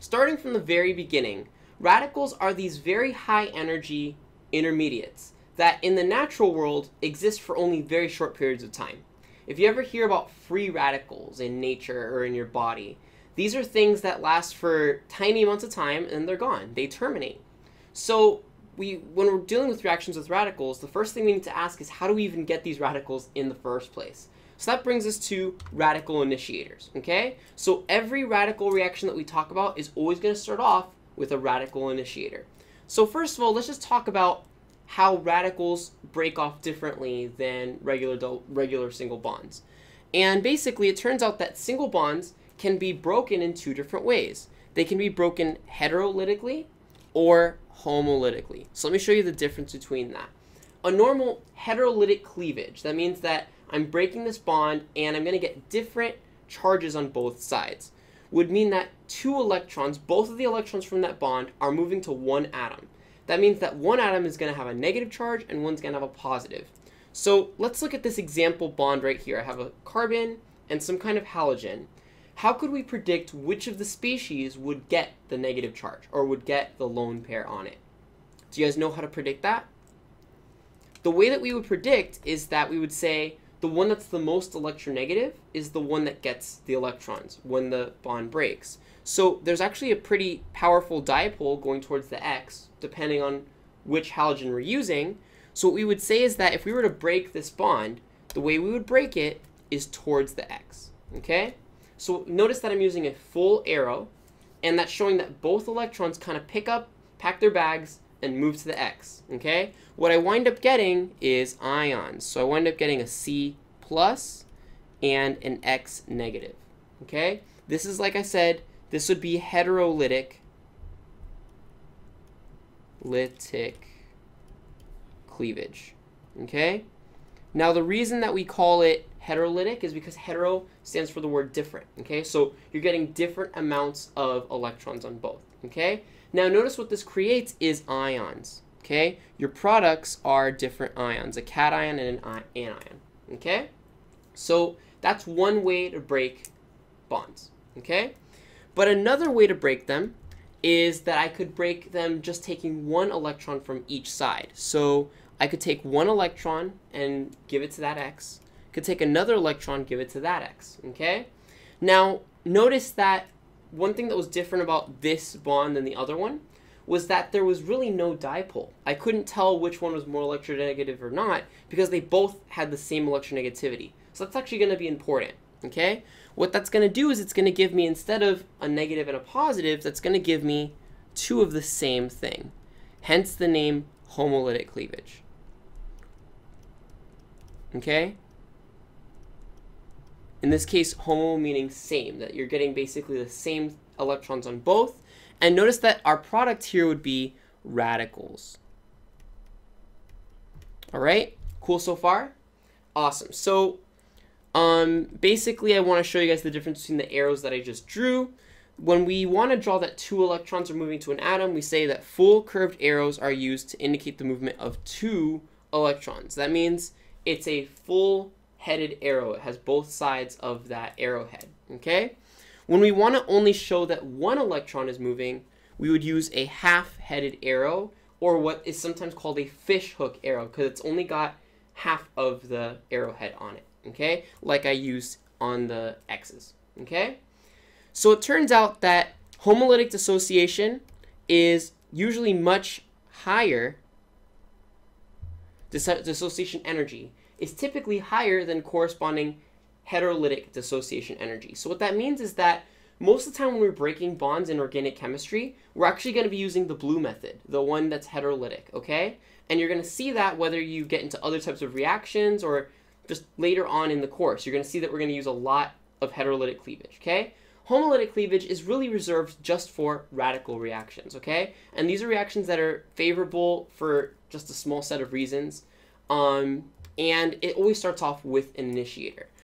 starting from the very beginning, radicals are these very high energy intermediates that in the natural world exist for only very short periods of time. If you ever hear about free radicals in nature or in your body, these are things that last for tiny amounts of time and they're gone. They terminate. So when we're dealing with reactions with radicals, the first thing we need to ask is how do we even get these radicals in the first place? So that brings us to radical initiators, okay? So every radical reaction that we talk about is always going to start off with a radical initiator. So first of all, let's just talk about how radicals break off differently than regular single bonds. And basically, it turns out that single bonds can be broken in two different ways. They can be broken heterolytically or homolytically. So let me show you the difference between that. A normal heterolytic cleavage, that means that I'm breaking this bond and I'm going to get different charges on both sides, would mean that two electrons, both of the electrons from that bond, are moving to one atom. That means that one atom is going to have a negative charge and one's going to have a positive. So let's look at this example bond right here. I have a carbon and some kind of halogen. How could we predict which of the species would get the negative charge or would get the lone pair on it? Do you guys know how to predict that? The way that we would predict is that we would say the one that's the most electronegative is the one that gets the electrons when the bond breaks. So there's actually a pretty powerful dipole going towards the X, depending on which halogen we're using. So what we would say is that if we were to break this bond, the way we would break it is towards the X, okay? So notice that I'm using a full arrow, and that's showing that both electrons kind of pack their bags, and move to the X, okay? What I wind up getting is ions. So I wind up getting a C plus and an X negative, okay? This is, like I said, this would be heterolytic cleavage, okay? Now the reason that we call it heterolytic is because hetero stands for the word different, okay? So you're getting different amounts of electrons on both, okay? Now notice what this creates is ions, okay? Your products are different ions, a cation and an anion, okay? So that's one way to break bonds, okay? But another way to break them is that I could break them just taking one electron from each side. So I could take one electron and give it to that X. Could take another electron, give it to that X, okay? Now notice that one thing that was different about this bond than the other one was that there was really no dipole. I couldn't tell which one was more electronegative or not because they both had the same electronegativity. So that's actually going to be important, okay? What that's going to do is it's going to give me, instead of a negative and a positive, that's going to give me two of the same thing. Hence the name homolytic cleavage, okay? In this case, homo meaning same, that you're getting basically the same electrons on both. And notice that our product here would be radicals. All right, cool so far? Awesome. So basically, I want to show you guys the difference between the arrows that I just drew. When we want to draw that two electrons are moving to an atom, we say that full curved arrows are used to indicate the movement of two electrons. That means it's a full headed arrow. It has both sides of that arrowhead, okay? When we want to only show that one electron is moving, we would use a half-headed arrow, or what is sometimes called a fish hook arrow, because it's only got half of the arrowhead on it, okay? Like I used on the X's, okay? So it turns out that homolytic dissociation is usually much higher, dissociation energy is typically higher than corresponding heterolytic dissociation energy. So what that means is that most of the time when we're breaking bonds in organic chemistry, we're actually going to be using the blue method, the one that's heterolytic, okay? And you're going to see that whether you get into other types of reactions or just later on in the course. You're going to see that we're going to use a lot of heterolytic cleavage, okay? Homolytic cleavage is really reserved just for radical reactions, okay? And these are reactions that are favorable for just a small set of reasons. And it always starts off with an initiator.